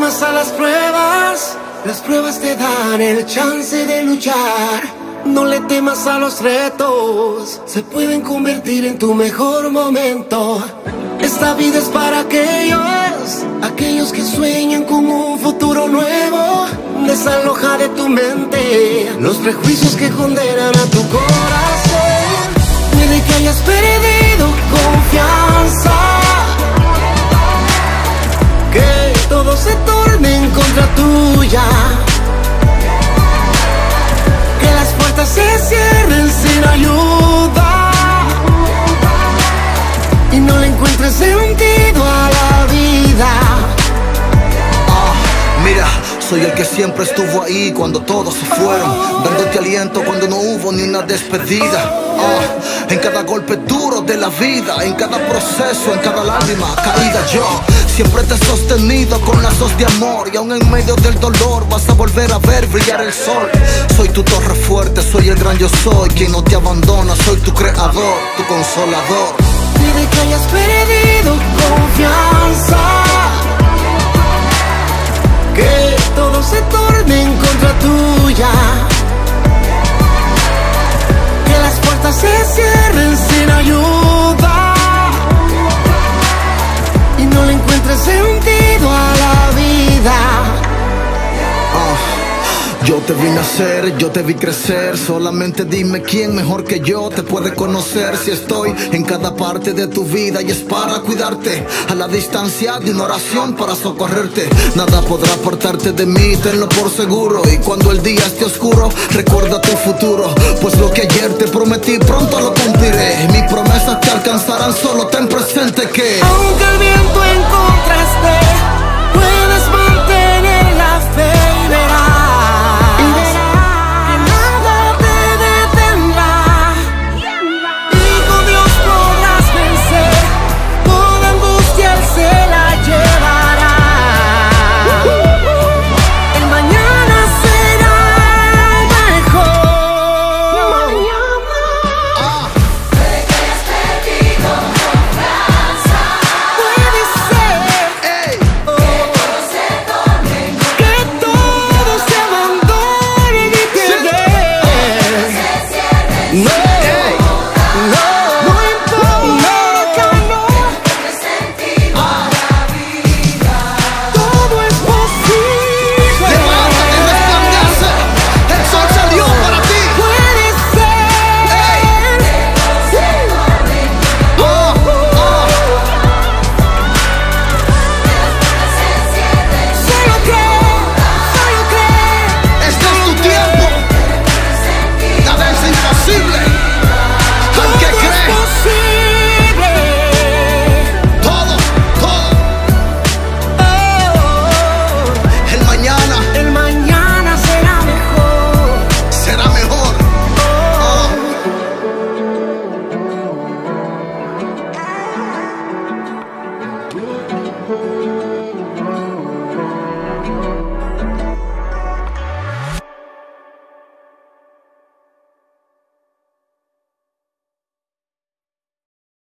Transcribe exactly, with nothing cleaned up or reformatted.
temas a las pruebas, las pruebas te dan el chance de luchar. No le temas a los retos, se pueden convertir en tu mejor momento. Esta vida es para aquellos, aquellos que sueñan con un futuro nuevo. Desaloja de tu mente los prejuicios que condenan a tu corazón. Puede que hayas perdido confianza, que todo se torne en contra tuya, que las puertas se cierren sin ayuda y no le encuentres sentido a la vida. Ah, mira, soy el que siempre estuvo ahí cuando todos se fueron, dándote aliento cuando no hubo ni una despedida. Ah, en cada golpe duro de la vida, en cada proceso, en cada lágrima caída, yo siempre te he sostenido con lazos de amor. Y aún en medio del dolor vas a volver a ver brillar el sol. Soy tu torre fuerte, soy el gran yo soy, quien no te abandona, soy tu creador, tu consolador. Puede que hayas perdido confianza, que todo se torne en contra tuya, que las puertas se cierren sin ayuda y no le encuentres sentido a la vida. Yo te vi nacer, yo te vi crecer. Solamente dime quién mejor que yo te puede conocer. Si estoy en cada parte de tu vida y es para cuidarte, a la distancia de una oración para socorrerte. Nada podrá apartarte de mí, tenlo por seguro. Y cuando el día esté oscuro, recuerda tu futuro, pues lo que ayer te prometí pronto lo cumpliré. Mis promesas te alcanzarán, solo ten presente que